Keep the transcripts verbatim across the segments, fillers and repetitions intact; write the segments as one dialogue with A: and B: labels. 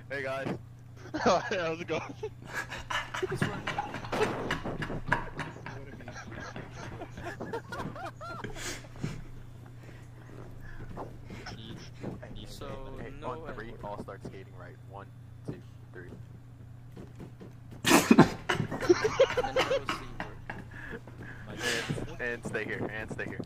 A: Hey guys.
B: How's it going?
A: So hey, no on three, way. All start skating right. One, two, three. and, and stay here. And stay here.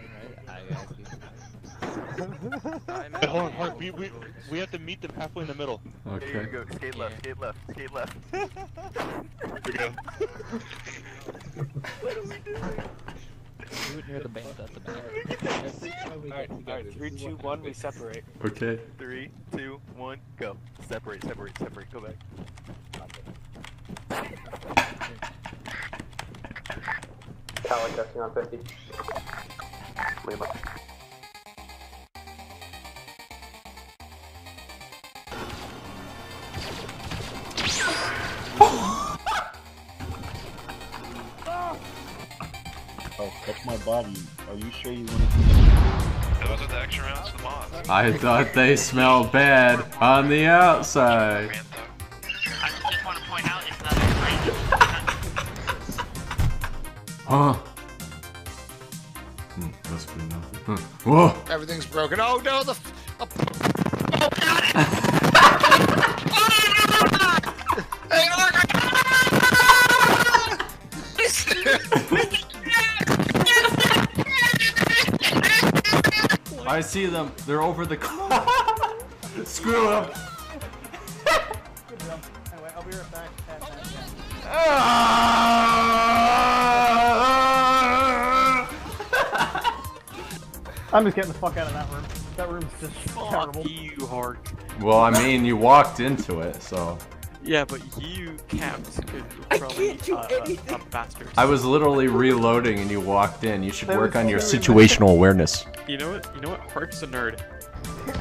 B: Hey, hold on, hold on. We, we, we have to meet them halfway in the middle.
A: Okay. Here you go. Skate left. Skate left. Skate left.
B: There we go.
A: What are we doing?
C: We would hear the band at the back.
D: Alright, alright, three, two, one, we separate.
E: Okay.
A: Three, two, one, go. Separate, separate, separate, go back.
D: Calic testing on fifty.
A: Lima.
F: Oh, that's my body. Are you sure you want to do that?
G: Those are the extra rounds to the mods.
E: I thought they smelled bad on the outside.
H: I just want to point out it's not a
E: Huh. Hmm, that's good enough. Huh. Whoa!
I: Everything's broken. Oh no, the. F oh,
E: I see them. They're over the car. Screw them.
D: Anyway, I'll be right back. I'm just getting the fuck out of that room. That room's just terrible.
C: Fuck you, Hark.
E: Well, I mean, you walked into it, so.
C: Yeah, but you capped probably uh, a, a bastard.
E: I was literally reloading and you walked in. You should work on your situational awareness.
C: You know what? You know what? Hark's a nerd.
D: There's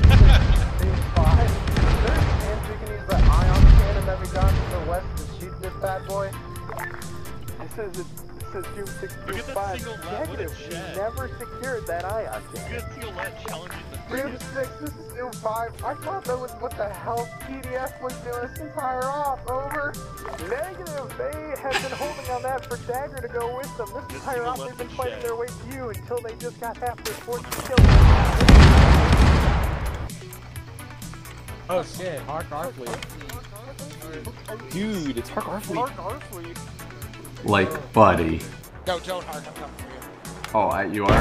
D: and we can use the ion cannon that we got from the west to shoot this bad boy. It says it, it says Doom six
B: Look at that
D: five.
B: single lat, what a
D: Negative. We
B: shed.
D: never secured that ion
B: Look
D: cannon.
B: at single lat challenging the
D: Doom six, this is Doom five. I thought that was what the hell P D F was doing this entire off. Over. Negative. They have been holding on that for Dagger to go with them. This
B: Just
D: entire
B: single
D: off,
B: left
D: they've been
B: and
D: fighting
B: shed.
D: their way to you until they just got half their fortune killed.
C: Oh shit, Hark Arfleet. Dude, it's Hark Arfleet.
D: Mark Arfleet.
E: Like, buddy.
I: no, don't Hark. I'm coming for you.
E: Oh, I, you are?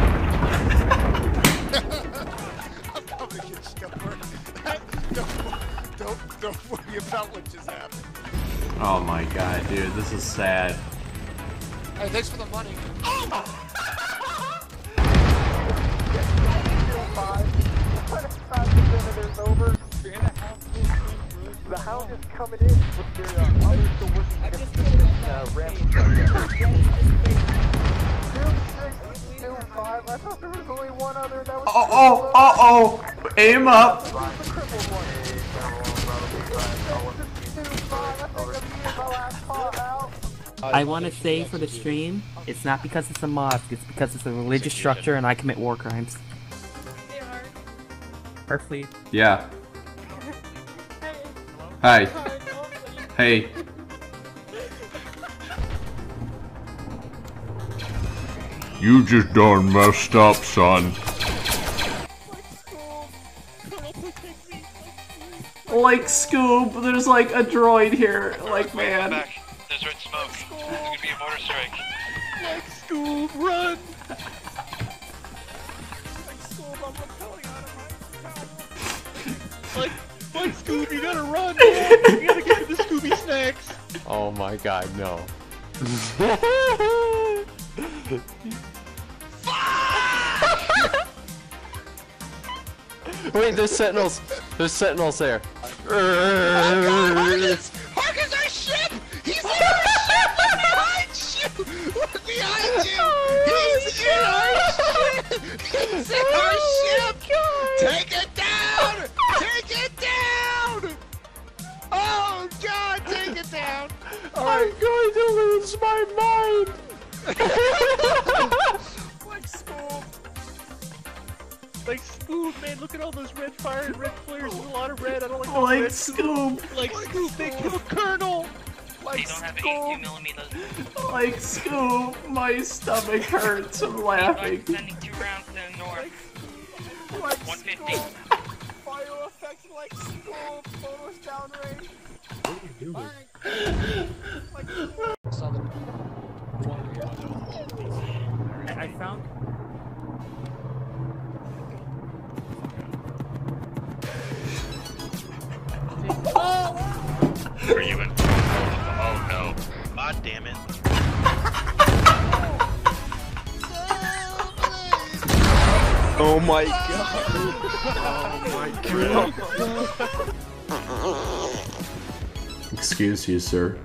I: I'm coming to get you. Don't, don't, don't worry about what just happened.
E: Oh my god, dude, this is sad.
I: Hey, thanks for the money. Oh my!
D: Over. The hound is coming in with their uh, others still working against the uh, ramp. Two, five. I thought there was only one other that was.
E: Uh oh, uh oh! Aim up!
J: I want to say for the stream, it's not because it's a mosque, it's because it's a religious structure and I commit war crimes. Perfectly.
E: Yeah. Hi. Hey. You just done messed up, son. Like Scoob, there's like a droid here. Like, man.
G: Back. There's red smoke. There's gonna be a mortar strike.
B: like Scoob, run! Like, like Scoob, you gotta run! Man. You gotta get to the Scooby snacks!
C: Oh my god, no. Wait, there's sentinels. There's sentinels there.
I: Oh Harkins! Harkins, our ship! He's in our ship! Look behind you! Look behind you! He's in our ship! He's in our ship! Take it down! Take it down! Oh god, take it down!
E: I'm going to lose my mind!
B: Like Scoob! Like Scoob! food, man. Look at all those red fire and red flares. There's a lot of red. I don't like the
E: Like
B: red
E: Scoop.
B: food. Like Scoop, they killed Colonel. Like
H: They don't have
B: Scoop.
H: eighty-two millimeters.
E: Like Scoop, my stomach hurts from
H: I'm
E: laughing.
H: sending two rounds to the north.
D: Like
H: one fifty.
D: Fire effects like Scoop. Photos downrange.
F: What are you doing?
J: I, I found.
G: Are you in? Oh no. God damn it.
C: Oh my god. Oh my god.
E: Excuse you, sir.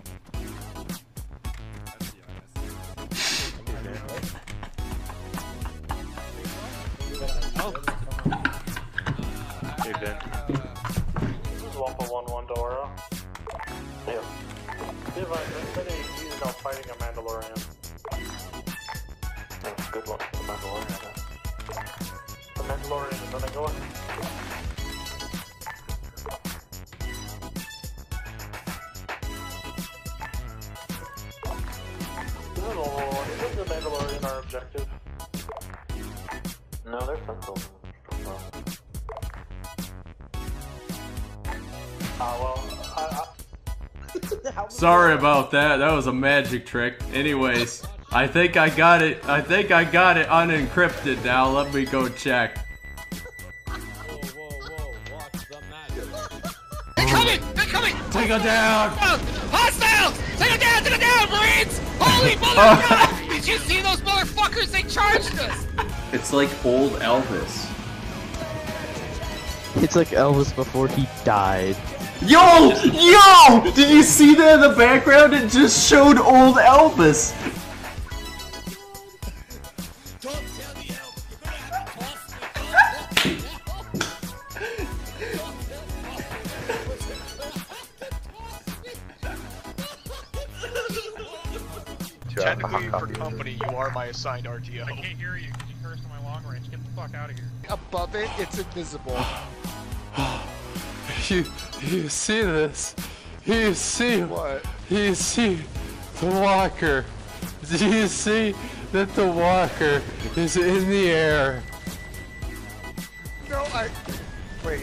B: Hey, Ben.
D: This is one point one one Dora. Yeah. If I he's now fighting a Mandalorian. That's a good one, the Mandalorian. The Mandalorian is gonna go. This is a normal one. Is the Mandalorian our objective? No, they're central. Ah, well, I, I...
E: Sorry about that. That was a magic trick. Anyways, I think I got it. I think I got it unencrypted now. Let me go check.
I: They're coming! They're coming!
E: Take it down!
I: Hostiles! Take it down! Take it down, Marines! Holy motherfucker! Did you see those motherfuckers? They charged us!
E: It's like old Elvis.
C: It's like Elvis before he died.
E: Yo! Yo! Did you see that in the background? It just showed old Elvis.
B: Technically, for company, you are my assigned R T O. I can't hear you because you cursed on my long range. Get the fuck out of here.
I: Above it, it's invisible.
C: You, you see this? You see
I: What?
C: You see the walker? Do you see that the walker is in the air?
I: No, I... Wait.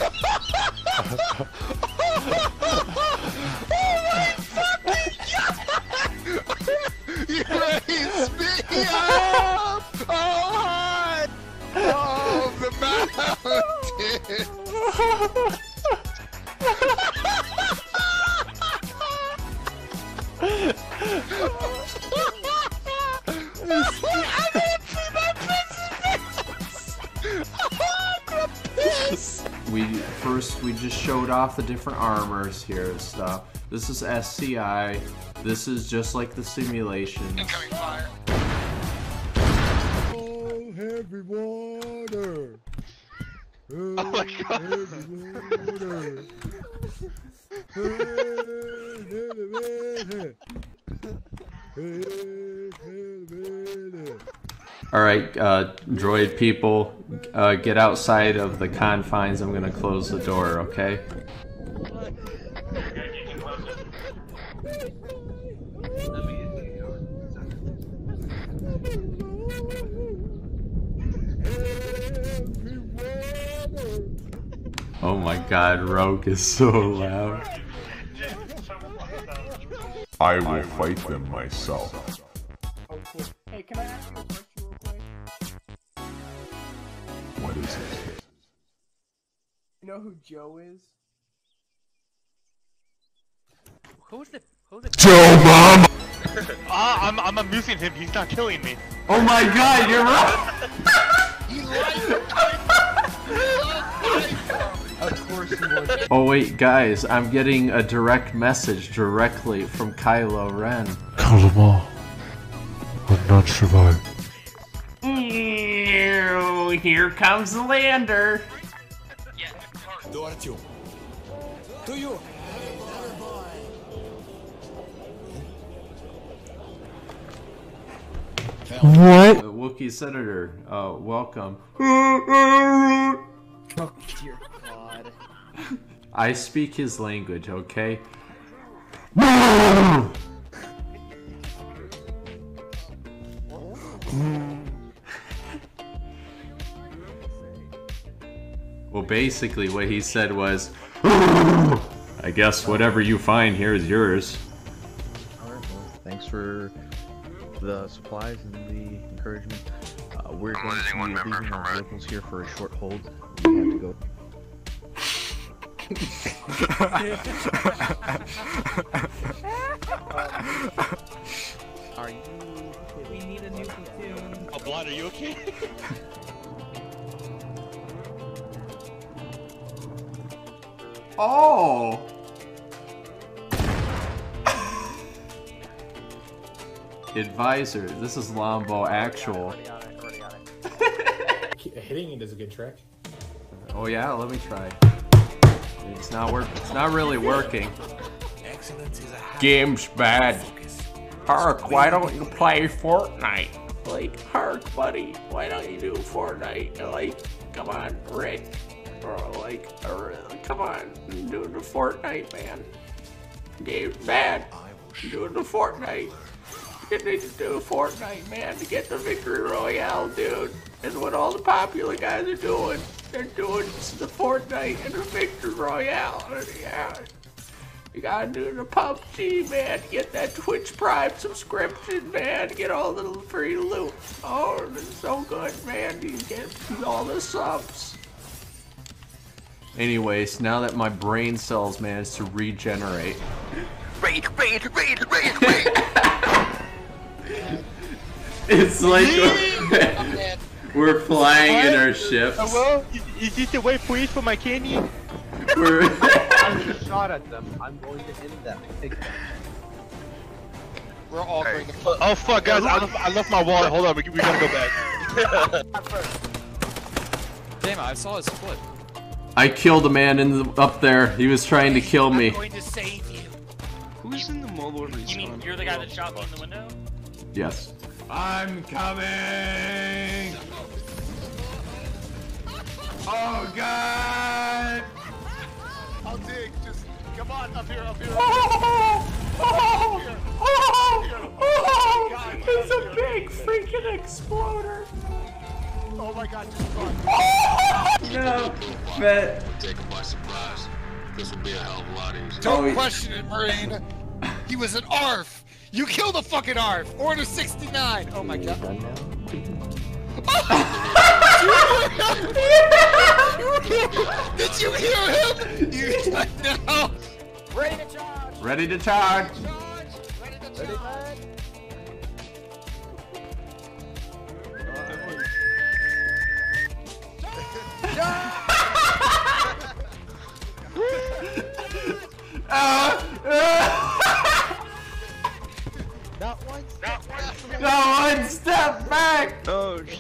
I: Oh my fucking god! You raised me up! Oh, high! Oh, the mountain! I didn't see my face! Oh, I'm gonna piss!
E: We first we just showed off the different armors here and stuff. This is S C I. This is just like the simulations.
I: Incoming fire.
F: Oh, heavy water.
B: Oh my god.
E: Alright, uh, droid people, uh, get outside of the confines. I'm gonna close the door, okay? Oh my god, Rogue is so loud.
K: I will fight them myself.
D: Oh, cool. Hey, can I ask you a question real quick?
K: What is it?
D: You know who Joe is?
J: Who's the who's the
K: Joe Mom!
B: Ah, I'm I'm amusing him. He's not killing me.
E: Oh my god, you're right!
I: He lied!
F: Of course you would.
E: Oh wait, guys, I'm getting a direct message directly from Kylo Ren.
K: Kill them all. Would not survive.
E: Ew, here comes the lander.
H: Yeah.
I: To you!
K: What?
E: Uh, Wookiee Senator, uh, welcome.
J: Oh dear God.
E: I speak his language, okay? Well, basically what he said was, I guess whatever you find here is yours.
L: Alright, well, thanks for the supplies and the encouragement. Uh, we're going to be leaving our vehicles here for a short hold. We have to go.
J: Are you? We need a new platoon.
G: Oh, Blood, are you okay?
E: Oh! Advisor, this is Lombo Actual.
M: Hitting it is a good trick.
E: Oh yeah, let me try. It's not work. It's not really working. Game's bad. Hark, why don't you play Fortnite? Like, Hark, buddy, why don't you do Fortnite? Like, come on, Rick. Or like, or, come on, I'm doing the Fortnite, man. Game's bad. I'm doing the Fortnite. You need to do Fortnite, man, to get the victory royale, dude. That's what all the popular guys are doing. They're doing the Fortnite and the victory royale. Yeah. You gotta do the P U B G, man, to get that Twitch Prime subscription, man, to get all the free loot. Oh, it's so good, man. You get all the subs. Anyways, now that my brain cells managed to regenerate.
I: Raid, raid, raid, raid, raid!
E: It's like we're, we're flying in our ships.
B: Hello? Is, is this the way please for my candy?
E: We're
A: I shot at them. I'm going to end them.
B: We're all going to. Oh fuck, guys! I left, I left my wallet. Hold on, we, we gotta go back.
N: Damn, I saw his foot.
E: I killed a man in the, up there. He was trying to kill me.
H: I'm going to save you.
N: Who's in the mobile respawn?
H: You mean you're the guy that shot me in the window?
E: Yes.
C: I'm coming! Oh God!
I: I'll dig. Just come on up here, up here.
C: Oh, oh,
I: here.
C: oh,
I: Here.
C: oh,
I: God,
C: it's a
I: here.
C: big freaking exploder!
I: Oh my God, just run.
E: No, bet.
G: Take him by surprise. This will be a hell of a lot easier.
I: Don't question it, Marine. He was an A R F. You killed a fucking A R F. Order sixty-nine. Oh my God. Did you hear him? You no.
H: Ready to charge!
E: Ready to charge.
H: Ready to charge!
B: Not one. Not one.
E: No, one step back.
B: Oh shit.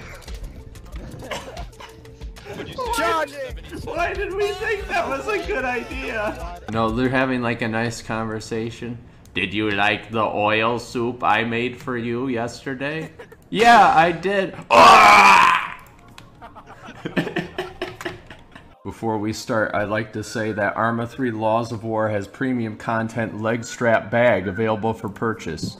E: Why did we think that was a good idea? No, they're having like a nice conversation. Did you like the oil soup I made for you yesterday? Yeah, I did. Before we start, I'd like to say that Arma three Laws of War has premium content leg strap bag available for purchase.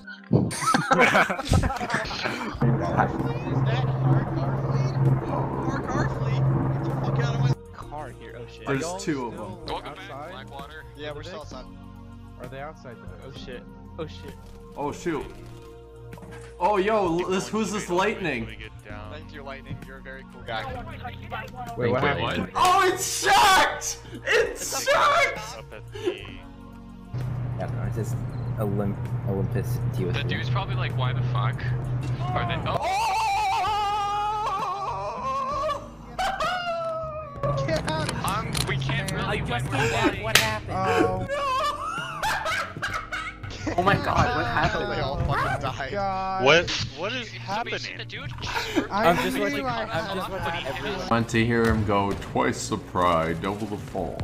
B: Car here. Oh shit.
E: There's two of them.
B: Blackwater. Yeah, we're still outside.
A: Are they outside though?
B: Oh shit. Oh shit.
E: Oh shoot. Oh yo, this who's this lightning?
B: Thank you, Lightning. You're a very cool guy.
A: Wait, what happened?
E: Oh, it's shocked! It's shocked!
L: Yeah, no, it's just Olymp Olympus deal with
N: The
L: it.
N: dude's probably like, why the fuck? Are they? Oh! Um, we can't really.
J: I just came back. What happened?
D: Oh.
J: Oh my God! What happened?
B: They all fucking died.
D: God.
G: What? What is
N: So we
G: happening?
N: see the dude.
D: I
J: I'm just
D: knew
J: watching.
D: I
J: I'm just
D: had-
J: watching everyone.
E: Want to hear him go twice the pride, double the fall.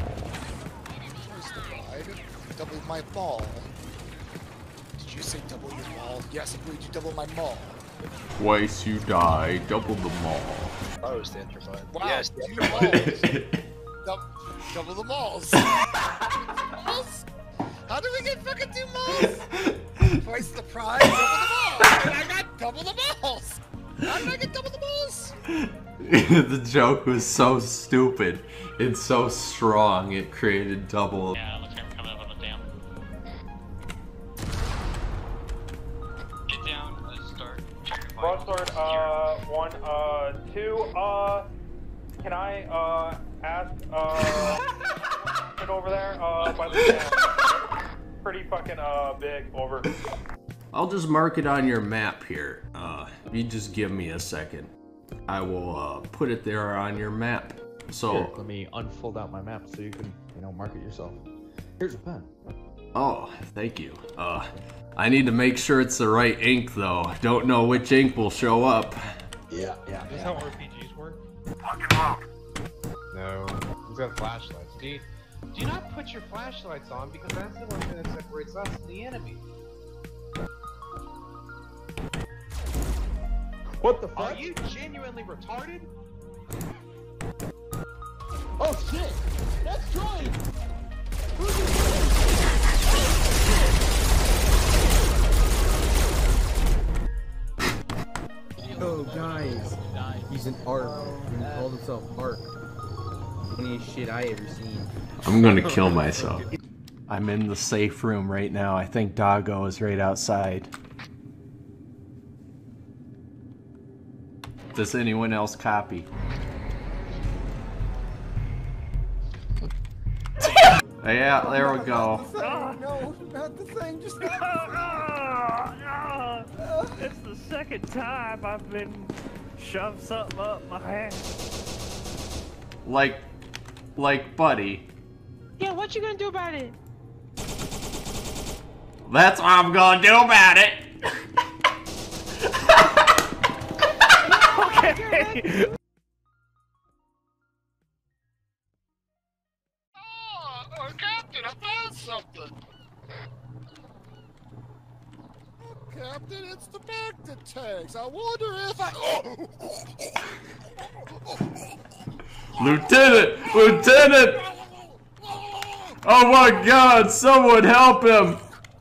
I: Double my ball. Did you say double your ball? Yes, I agreed you double my ball.
E: Twice you die, double the mall.
I: I was standing fine.
M: Wow,
I: Yes,
M: two malls. Dou- double the malls. Malls? How do we get fucking two malls? Twice the price, double the malls. And I got double the malls. How did I get double the malls?
E: The joke was so stupid and so strong, it created double.
H: Yeah, looks like I'm coming up on the dam. Get down, let's start.
O: Broadsword, uh, one, uh, two, uh, can I, uh, ask, uh, get over there, uh, by the dam. Pretty fucking, uh, big, over.
E: I'll just mark it on your map here. Uh, you just give me a second. I will, uh, put it there on your map. So,
L: Here, let me unfold out my map so you can, you know, mark it yourself. Here's a pen.
E: oh, thank you. Uh, I need to make sure it's the right ink though. Don't know which ink will show up.
L: Yeah, yeah.
B: Is this how R P Gs work?
P: No, he's got flashlights. Dude, do not put your flashlights on because that's the one thing that separates us and the enemy.
O: What the fuck?
P: Are you genuinely retarded?
I: Oh shit! That's Troy!
L: Oh, guys. He's an arc. He called himself Arc. Funniest shit I ever seen.
E: I'm gonna kill myself. I'm in the safe room right now. I think Doggo is right outside. Does anyone else copy? Yeah, there we go.
I: No, not the thing, just
Q: It's the second time I've been shoved something up my ass.
E: Like, like, buddy.
Q: Yeah, what you gonna do about it?
E: That's what I'm gonna do about it.
Q: Okay.
I: Oh, Captain, I found something! Captain, it's the Bacta tags. I wonder if I...
E: Lieutenant! Lieutenant! Oh my god, someone help him!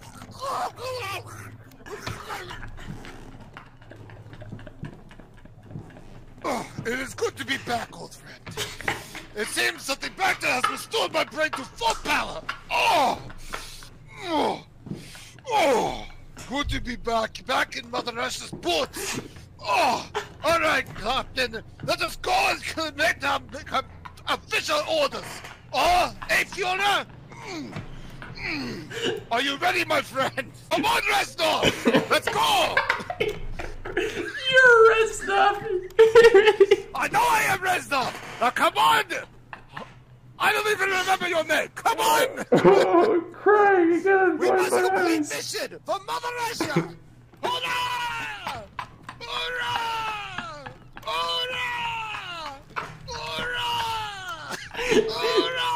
I: Oh, it is good to be back, old friend. It seems something Bacta has restored my brain to full power. Oh! Oh! Oh! Good to be back, back in Mother Russia's boots. Oh! All right, Captain. Let us go and commit our um, official orders. Oh, hey, Fiona! Mm. Mm. Are you ready, my friend? Come on, Reznov! Let's go!
E: You're Reznov!
I: I know I am Reznov! Now come on! I don't even remember your name! Come on!
E: Oh, Craig, you gotta
I: We
E: find
I: must
E: my
I: complete
E: eyes.
I: mission for Mother Russia! Hurrah! Hurrah! Hurrah! Hurrah! Hurrah!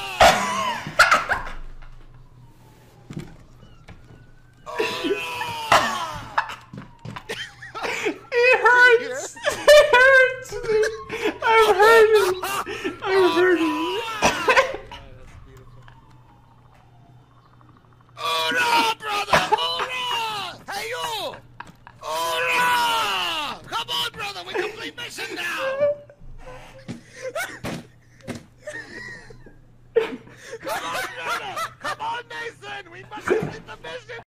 E: It hurts! It hurts! I'm hurting! I'm hurting!
I: Hurrah, brother! Hurrah! Hey, you! Hurrah! Come on, brother! We complete mission now! Come on, brother! Come on, Mason! We must complete the mission!